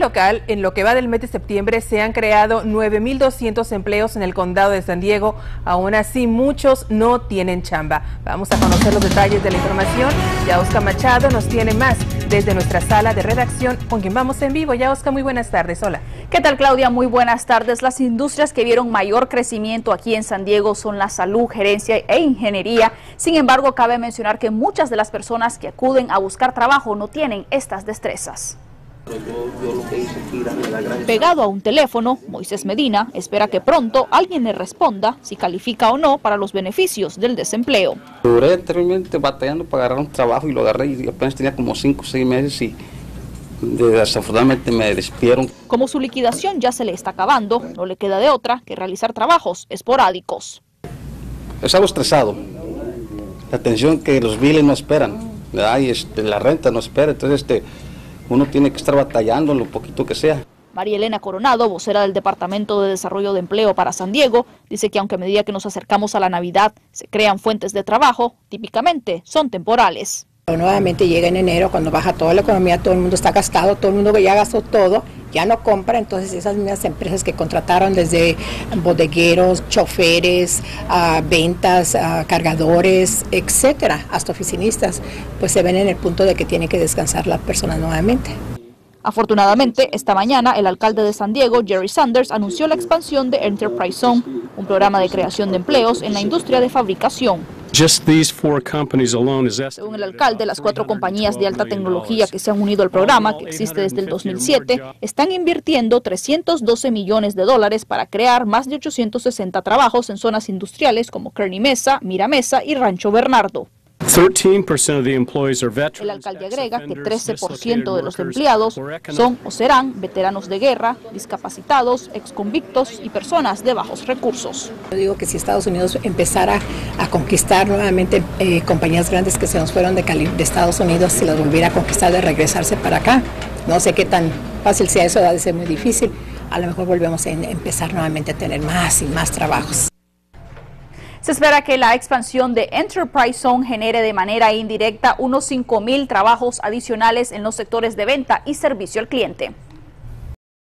local, en lo que va del mes de septiembre se han creado 9.200 empleos en el condado de San Diego. Aún así, muchos no tienen chamba. Vamos a conocer los detalles de la información. Yaosca Machado nos tiene más desde nuestra sala de redacción, con quien vamos en vivo. Yaosca, muy buenas tardes. Hola. ¿Qué tal, Claudia? Muy buenas tardes. Las industrias que vieron mayor crecimiento aquí en San Diego son la salud, gerencia e ingeniería. Sin embargo, cabe mencionar que muchas de las personas que acuden a buscar trabajo no tienen estas destrezas. Pegado a un teléfono, Moisés Medina espera que pronto alguien le responda si califica o no para los beneficios del desempleo. Duré terriblemente batallando para agarrar un trabajo y lo agarré y apenas tenía como 5 o 6 meses y desafortunadamente me despidieron. Como su liquidación ya se le está acabando, no le queda de otra que realizar trabajos esporádicos. Es algo estresado, la atención que los biles no esperan, ¿verdad? Y la renta no espera, entonces uno tiene que estar batallando lo poquito que sea. María Elena Coronado, vocera del Departamento de Desarrollo de Empleo para San Diego, dice que aunque a medida que nos acercamos a la Navidad se crean fuentes de trabajo, típicamente son temporales. Nuevamente llega en enero, cuando baja toda la economía, todo el mundo está gastado, todo el mundo ya gastó todo, ya no compra, entonces esas mismas empresas que contrataron desde bodegueros, choferes, ventas, cargadores, etcétera, hasta oficinistas, pues se ven en el punto de que tiene que descansar las personas nuevamente. Afortunadamente, esta mañana el alcalde de San Diego, Jerry Sanders, anunció la expansión de Enterprise Zone, un programa de creación de empleos en la industria de fabricación. Según el alcalde, las 4 compañías de alta tecnología que se han unido al programa, que existe desde el 2007, están invirtiendo $312 millones para crear más de 860 trabajos en zonas industriales como Kearny Mesa, Mira Mesa y Rancho Bernardo. El alcalde agrega que 13% de los empleados son o serán veteranos de guerra, discapacitados, exconvictos y personas de bajos recursos. Yo digo que si Estados Unidos empezara a conquistar nuevamente compañías grandes que se nos fueron de Estados Unidos, si las volviera a conquistar, de regresarse para acá, no sé qué tan fácil sea eso, ha de ser muy difícil, a lo mejor volvemos a empezar nuevamente a tener más y más trabajos. Se espera que la expansión de Enterprise Zone genere de manera indirecta unos 5,000 trabajos adicionales en los sectores de venta y servicio al cliente.